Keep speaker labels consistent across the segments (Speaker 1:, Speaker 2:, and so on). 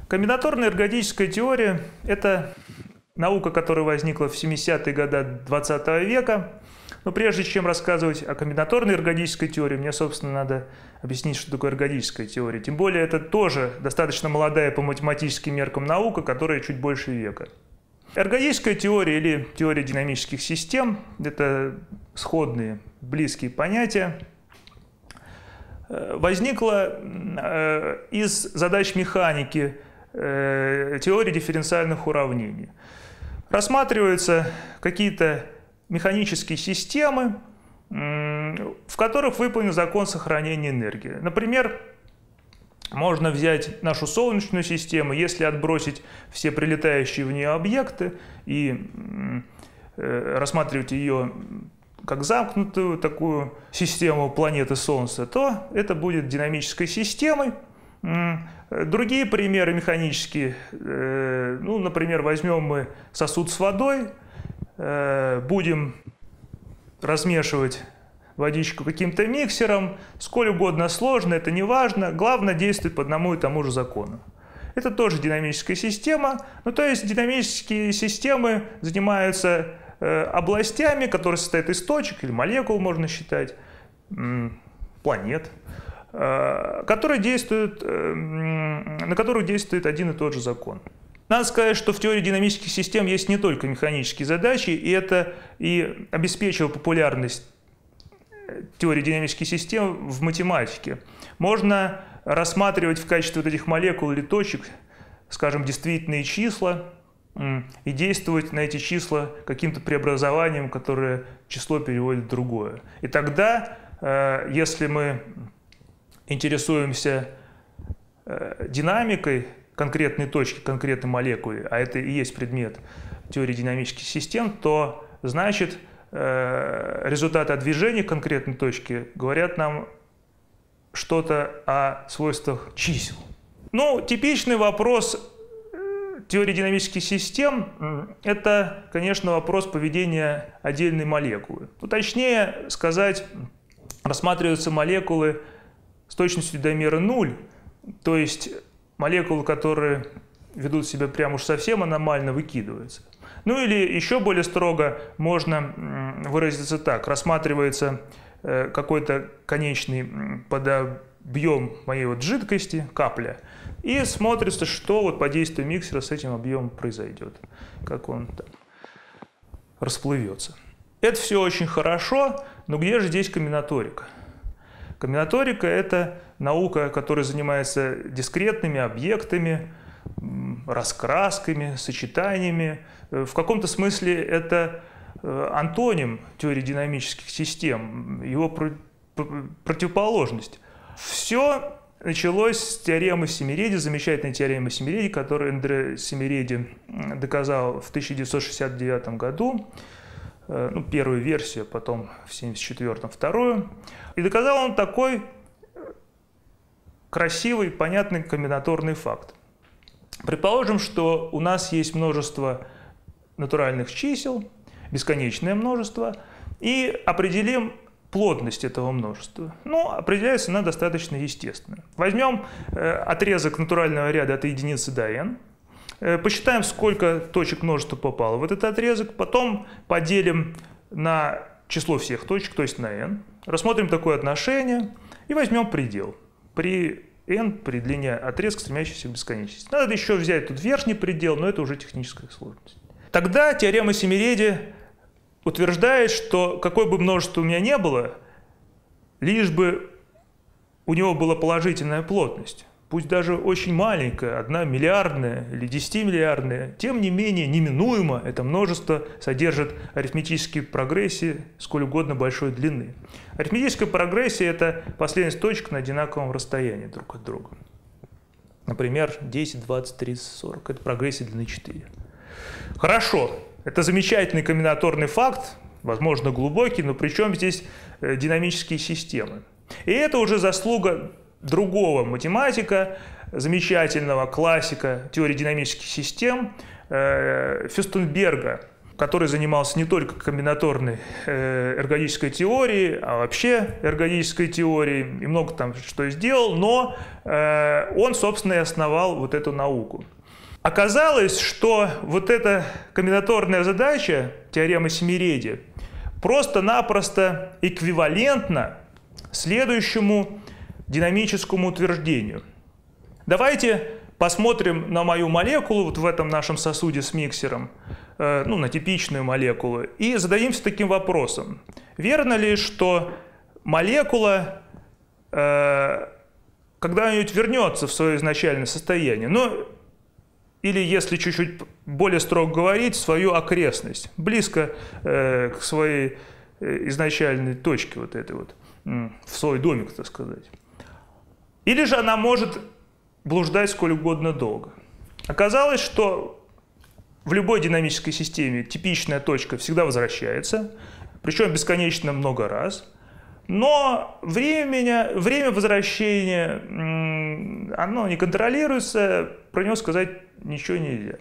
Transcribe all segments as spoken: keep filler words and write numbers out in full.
Speaker 1: Комбинаторная эргодическая теория – это наука, которая возникла в семидесятые годы двадцатого века. Но прежде чем рассказывать о комбинаторной эргодической теории, мне, собственно, надо объяснить, что такое эргодическая теория. Тем более, это тоже достаточно молодая по математическим меркам наука, которая чуть больше века. Эргодическая теория или теория динамических систем – это сходные, близкие понятия. Возникла из задач механики теории дифференциальных уравнений. Рассматриваются какие-то механические системы, в которых выполнен закон сохранения энергии. Например, можно взять нашу Солнечную систему, если отбросить все прилетающие в нее объекты и рассматривать ее как замкнутую такую систему планеты Солнца, то это будет динамической системой. Другие примеры механические, ну, например, возьмем мы сосуд с водой, будем размешивать водичку каким-то миксером, сколь угодно сложно, это не важно, главное действует по одному и тому же закону. Это тоже динамическая система, ну, то есть динамические системы занимаются областями, которые состоят из точек или молекул, можно считать, планет, которые действуют, на которых действует один и тот же закон. Надо сказать, что в теории динамических систем есть не только механические задачи, и это и обеспечило популярность теории динамических систем в математике. Можно рассматривать в качестве вот этих молекул или точек, скажем, действительные числа, и действовать на эти числа каким-то преобразованием, которое число переводит в другое. И тогда, если мы интересуемся динамикой конкретной точки, конкретной молекулы, а это и есть предмет теории динамических систем, то значит результаты от движения конкретной точки говорят нам что-то о свойствах чисел. Ну, типичный вопрос теории динамических систем – это, конечно, вопрос поведения отдельной молекулы. Ну, точнее сказать, рассматриваются молекулы с точностью до меры ноль, то есть молекулы, которые ведут себя прям уж совсем аномально, выкидываются. Ну или еще более строго можно выразиться так. Рассматривается какой-то конечный подобъем моей вот жидкости, капля, и смотрится, что вот по действию миксера с этим объемом произойдет, как он там расплывется. Это все очень хорошо, но где же здесь комбинаторика? Комбинаторика – это наука, которая занимается дискретными объектами, раскрасками, сочетаниями. В каком-то смысле это антоним теории динамических систем, его противоположность. Все началось с теоремы Семиреди, замечательной теоремы Семиреди, которую Андре Семиреди доказал в тысяча девятьсот шестьдесят девятом году. Ну, первую версию, потом в семьдесят четвёртом вторую. И доказал он такой красивый, понятный комбинаторный факт. Предположим, что у нас есть множество натуральных чисел, бесконечное множество, и определим плотность этого множества. Ну, определяется она достаточно естественно. Возьмем отрезок натурального ряда от единицы до n, посчитаем, сколько точек множества попало в этот отрезок, потом поделим на число всех точек, то есть на n, рассмотрим такое отношение и возьмем предел. При n, при длине отрезка, стремящейся к бесконечности. Надо еще взять тут верхний предел, но это уже техническая сложность. Тогда теорема Семиреди утверждает, что какое бы множество у меня не было, лишь бы у него была положительная плотность, пусть даже очень маленькая, одна миллиардная или десятимиллиардная, тем не менее неминуемо это множество содержит арифметические прогрессии сколь угодно большой длины. Арифметическая прогрессия – это последовательность точек на одинаковом расстоянии друг от друга. Например, десять, двадцать, тридцать, сорок – это прогрессия длины четыре. Хорошо, это замечательный комбинаторный факт, возможно глубокий, но при чем здесь динамические системы? И это уже заслуга другого математика, замечательного классика теории динамических систем Фюстенберга. который занимался не только комбинаторной эргодической теорией, а вообще эргодической теорией, и много там что сделал, но он, собственно, и основал вот эту науку. Оказалось, что вот эта комбинаторная задача, теорема Семиреди, просто-напросто эквивалентна следующему динамическому утверждению. Давайте посмотрим на мою молекулу вот в этом нашем сосуде с миксером, э, ну, на типичную молекулу, и зададимся таким вопросом. Верно ли, что молекула э, когда-нибудь вернется в свое изначальное состояние? Ну, или, если чуть-чуть более строго говорить, в свою окрестность, близко э, к своей изначальной точке, вот этой вот, в свой домик, так сказать. Или же она может блуждать сколь угодно долго. Оказалось, что в любой динамической системе типичная точка всегда возвращается, причем бесконечно много раз, но время, время возвращения, оно не контролируется, про него сказать ничего нельзя.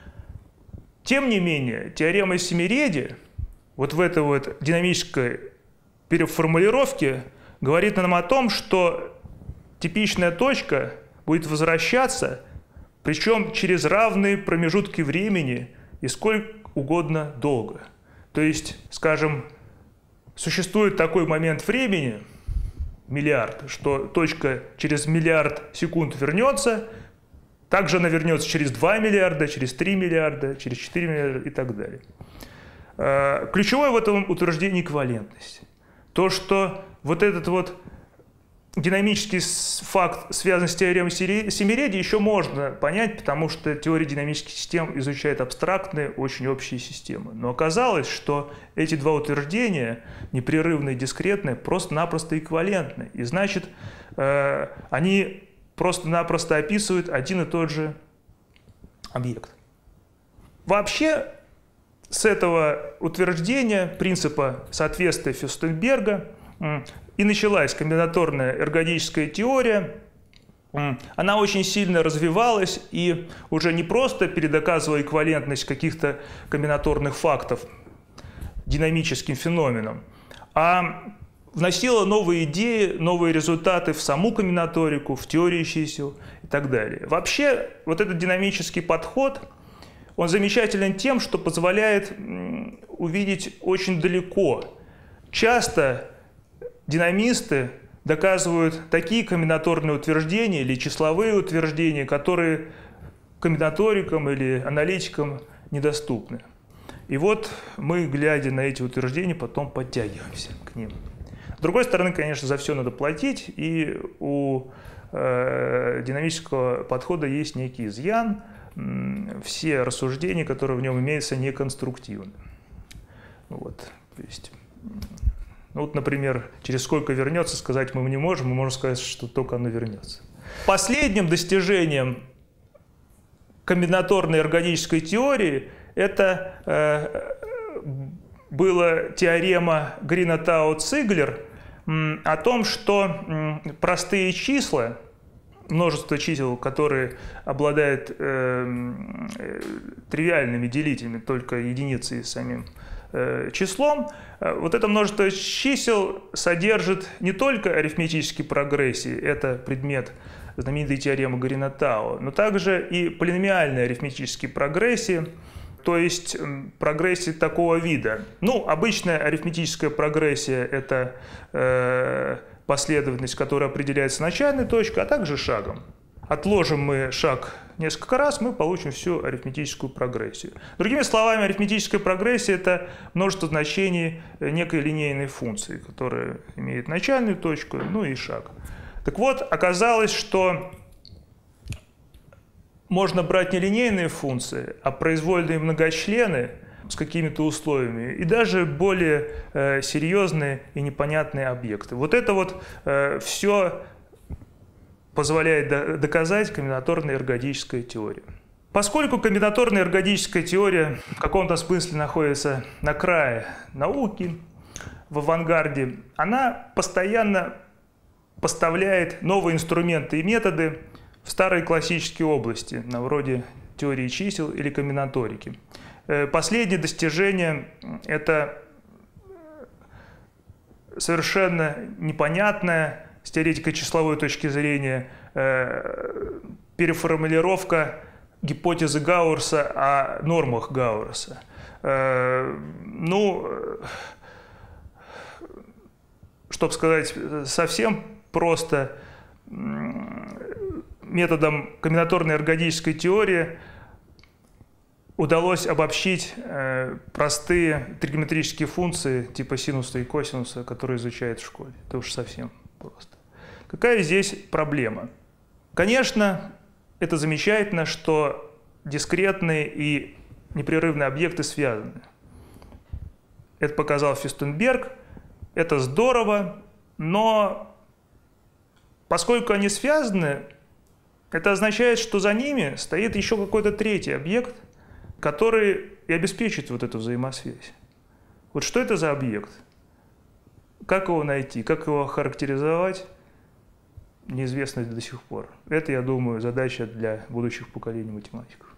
Speaker 1: Тем не менее, теорема Семиреди вот в этой вот динамической переформулировке говорит нам о том, что типичная точка будет возвращаться, причем через равные промежутки времени и сколько угодно долго. То есть, скажем, существует такой момент времени, миллиард, что точка через миллиард секунд вернется, также она вернется через два миллиарда, через три миллиарда, через четыре миллиарда и так далее. Ключевое в этом утверждении эквивалентность. То, что вот этот вот динамический факт, связанный с теоремой Семиреди, еще можно понять, потому что теория динамических систем изучает абстрактные, очень общие системы. Но оказалось, что эти два утверждения, непрерывное и дискретное, просто-напросто эквивалентны. И значит, э, они просто-напросто описывают один и тот же объект. Вообще, с этого утверждения принципа соответствия Фюрстенберга и началась комбинаторная эргодическая теория. Она очень сильно развивалась и уже не просто передоказывала эквивалентность каких-то комбинаторных фактов динамическим феноменам, а вносила новые идеи, новые результаты в саму комбинаторику, в теорию чисел и так далее. Вообще, вот этот динамический подход, он замечателен тем, что позволяет увидеть очень далеко. Часто динамисты доказывают такие комбинаторные утверждения или числовые утверждения, которые комбинаторикам или аналитикам недоступны. И вот мы, глядя на эти утверждения, потом подтягиваемся к ним. С другой стороны, конечно, за все надо платить, и у э, динамического подхода есть некий изъян. Все рассуждения, которые в нем имеются, неконструктивны. Вот, то есть, ну вот, например, через сколько вернется, сказать мы не можем, мы можем сказать, что только оно вернется. Последним достижением комбинаторной эргодической теории это э, была теорема Грина-Тау-Циглер э, о том, что э, простые числа, множество чисел, которые обладают э, э, тривиальными делителями, только единицей самим э, числом, э, вот это множество чисел содержит не только арифметические прогрессии, это предмет знаменитой теоремы Грина-Тау, но также и полиномиальные арифметические прогрессии, то есть прогрессии такого вида. Ну, обычная арифметическая прогрессия – это э, последовательность, которая определяется начальной точкой, а также шагом. Отложим мы шаг несколько раз, мы получим всю арифметическую прогрессию. Другими словами, арифметическая прогрессия – это множество значений некой линейной функции, которая имеет начальную точку, ну и шаг. Так вот, оказалось, что можно брать не линейные функции, а произвольные многочлены с какими-то условиями, и даже более э, серьезные и непонятные объекты. Вот это вот э, все позволяет до доказать комбинаторная эргодическая теория. Поскольку комбинаторная эргодическая теория в каком-то смысле находится на крае науки, в авангарде, она постоянно поставляет новые инструменты и методы в старые классические области, на вроде теории чисел или комбинаторики. Последнее достижение – это совершенно непонятная с теоретико-числовой точки зрения переформулировка гипотезы Гауэрса о нормах Гауэрса. Ну, чтобы сказать совсем просто, методом комбинаторной органической теории удалось обобщить э, простые тригонометрические функции типа синуса и косинуса, которые изучают в школе. Это уж совсем просто. Какая здесь проблема? Конечно, это замечательно, что дискретные и непрерывные объекты связаны. Это показал Фюстенберг, это здорово, но поскольку они связаны, это означает, что за ними стоит еще какой-то третий объект, который и обеспечит вот эту взаимосвязь. Вот что это за объект? Как его найти, как его характеризовать, неизвестно до сих пор. Это, я думаю, задача для будущих поколений математиков.